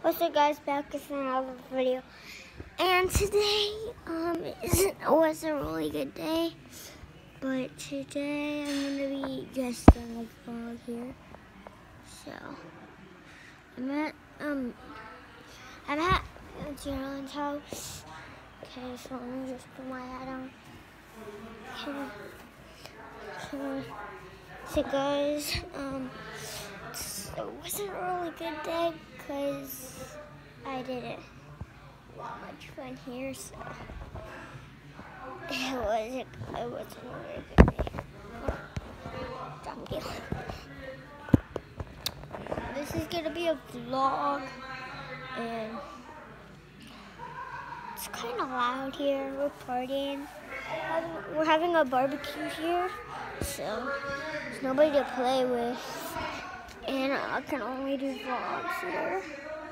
What's up, guys? Back with another video. And today, was a really good day. But today I'm gonna be just doing a vlog here. So I'm at Geraldine's house. Okay, so let me just put my hat on. Okay. So guys, it wasn't a really good day because I didn't want much fun here, so it wasn't a really good day. Dumb deal. This is gonna be a vlog, and it's kind of loud here. We're partying. We're having a barbecue here, so there's nobody to play with, and I can only do vlogs here.